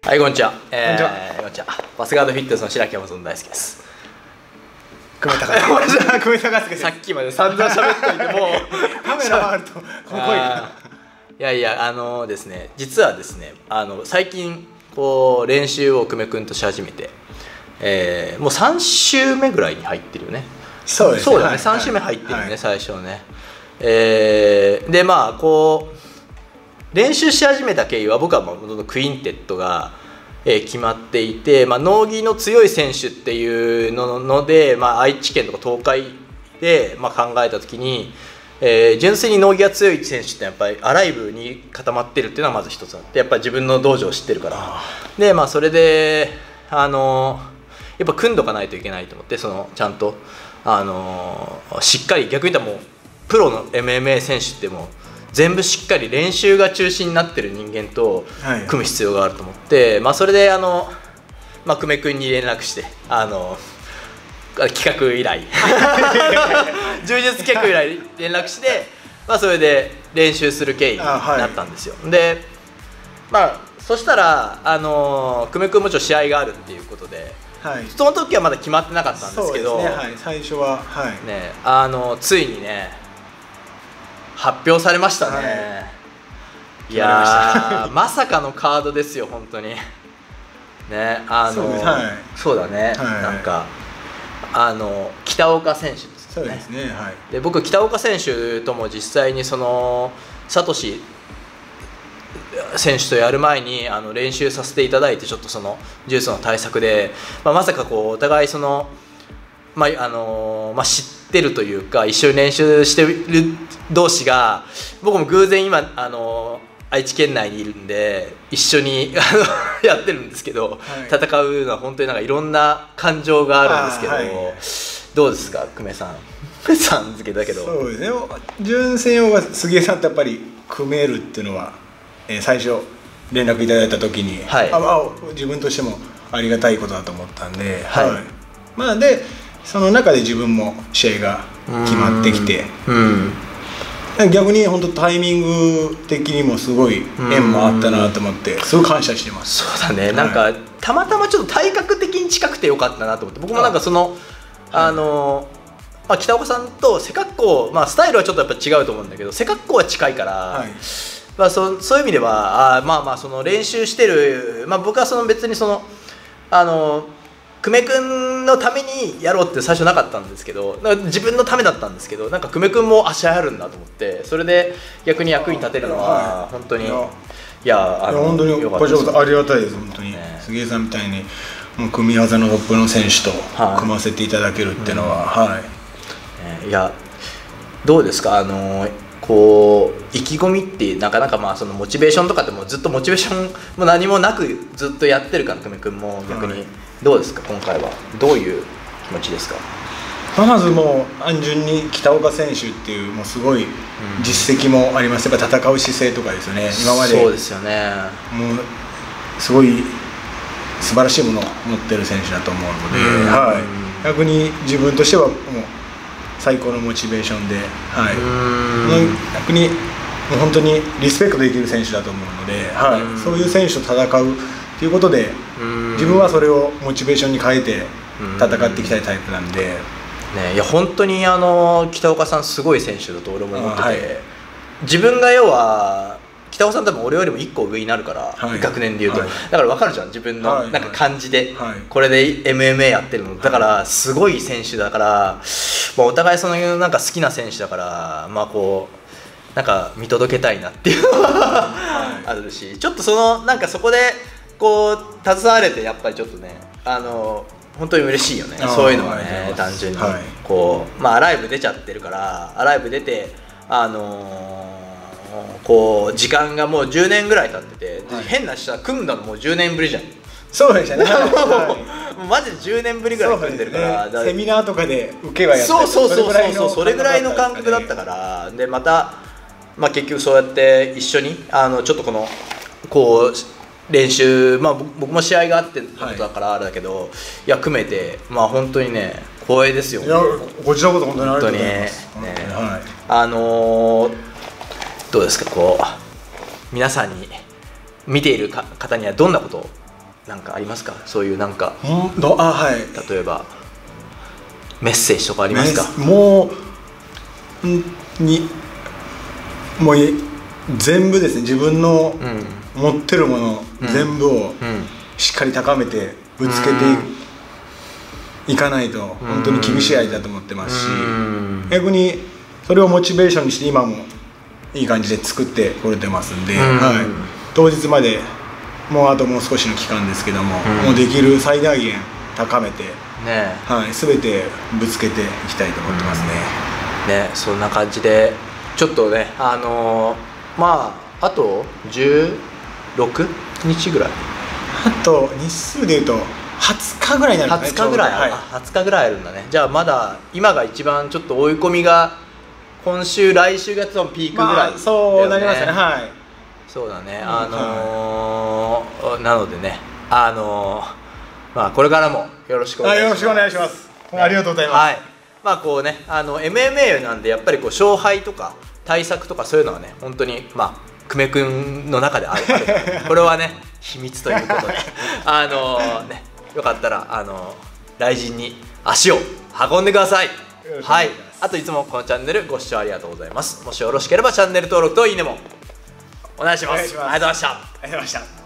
はい、こんにちは。こんにちは。 こんにちは。パスガードフィットネスの白木山大輔です。 久米高介です。 さっきまで散々喋っといてもうカメラがあるとこの声が。 いやいや、ですね、実はですね、最近こう練習を久米君とし始めて、もう3週目ぐらいに入ってるよね。 そうですね。 そうだね、3週目入ってるよね、はい、最初ね。でまあこう練習し始めた経緯は、僕はもうクインテッドが、決まっていて、農技の強い選手っていうので、愛知県とか東海で、考えた時に、純粋に農技が強い選手ってやっぱりアライブに固まってるっていうのはまず一つあって、やっぱり自分の道場を知ってるから、でそれでやっぱ組んどかないといけないと思って、ちゃんとしっかり、逆に言ったらもうプロの MMA 選手ってもう全部しっかり練習が中心になってる人間と組む必要があると思って、それで久米君に連絡して企画依頼柔術企画依頼連絡して、それで練習する経緯になったんですよ。でそしたら久米君もちろん試合があるっていうことで、その時はまだ決まってなかったんですけど、 最初はね、ついにね発表されましたね。いやまさかのカードですよ、本当にね。そうだね、なんか北岡選手ですね。 そうですね、 で僕北岡選手とも実際にサトシ選手とやる前に練習させていただいて、ちょっとジュースの対策で、まさかこうお互い知ってるというか、一緒に練習してる同士が、僕も偶然今愛知県内にいるんで一緒にやってるんですけど、戦うのは本当になんかいろんな感情があるんですけど、どうですか久米さんさん付けだけど。 そうですね、純正用が杉江さんとやっぱり組めるっていうのは、最初連絡いただいた時に、自分としてもありがたいことだと思ったんで、でその中で自分も試合が決まってきて、逆に本当タイミング的にもすごい縁もあったなと思って、すごい感謝してます。 そうだね、なんかたまたまちょっと体格的に近くてよかったなと思って、僕もなんか北岡さんと背格好、スタイルはちょっとやっぱ違うと思うんだけど、背格好は近いから、そういう意味では練習してる、僕は別に久米君のためにやろうって最初なかったんですけど、自分のためだったんですけど、なんか久米君も足あるんだと思って、それで逆に役に立てるのは本当に、 本当にこちらこそありがたいです。本当に杉江さんみたいにもう組み技のトップの選手と組ませていただけるっていうのは、 いやどうですか、こう意気込みってなかなかモチベーションとかってもずっとモチベーションも何もなくずっとやってるから、久米君も逆にどうですか、今回はどういう気持ちですか。 まずもう単純に北岡選手っていうもうすごい実績もあります。やっぱ戦う姿勢とかですよね、今までそうですよね、 もうすごい素晴らしいものを持ってる選手だと思うので、逆に自分としてはもう最高のモチベーションで、逆にもう本当にリスペクトできる選手だと思うので、そういう選手と戦うということで、自分はそれをモチベーションに変えて戦っていきたいタイプなんで、 いや本当に北岡さんすごい選手だと俺も思ってて、自分が要は北岡さん多分俺よりも1個上になるから、学年でいうと、だから分かるじゃん、自分のなんか感じで、これで MMA やってるのだからすごい選手だから、お互いなんか好きな選手だから、こうなんか見届けたいなっていうのはあるし、ちょっとなんかそこでこう携われてやっぱりちょっとね、本当に嬉しいよね、そういうのはね。単純にこうアライブ出ちゃってるから、アライブ出てこう時間がもう10年ぐらい経ってて、変な人組んだのもう10年ぶりじゃん。 そうでしたね、 もうマジで10年ぶりぐらい組んでるから、 セミナーとかで受けはやって、 それぐらいの感覚だったから、でまた結局そうやって一緒にちょっとこう練習、僕も試合があってことだからあれだけど、いや組めて本当にね光栄ですよ。 いやこちらこそ本当にありがとうございます。 どうですか、こう皆さんに見ている方にはどんなことをなんかありますか？そういうなんか、 はい、 例えばメッセージとかありますか？ もう全部ですね、自分の持ってるもの全部をしっかり高めてぶつけていかないと本当に厳しい相手だと思ってますし、逆にそれをモチベーションにして今もいい感じで作ってこれてますんで、はい、当日までもう少しの期間ですけども、もうできる最大限高めて、はい、全てぶつけていきたいと思ってますね。 そんな感じでちょっとね、まああと16日ぐらい、 あと日数でいうと20日ぐらいになるんですね。 20日ぐらい、はい、20日ぐらいあるんだね。じゃあまだ今が一番ちょっと追い込みが今週来週がピークぐらいだよね。 そうなりますね。はい、 そうだね。なのでね、まあこれからもよろしくお願いします。 よろしくお願いします。ありがとうございます。 はい、まあこうね、MMA なんでやっぱりこう勝敗とか対策とかそういうのはね、本当にまあ久米君の中であるこれはね秘密ということでね、よかったら雷神に足を運んでください。はい、あといつもこのチャンネルご視聴ありがとうございます。もしよろしければチャンネル登録といいねもお願いします。ありがとうございました。 ありがとうございました。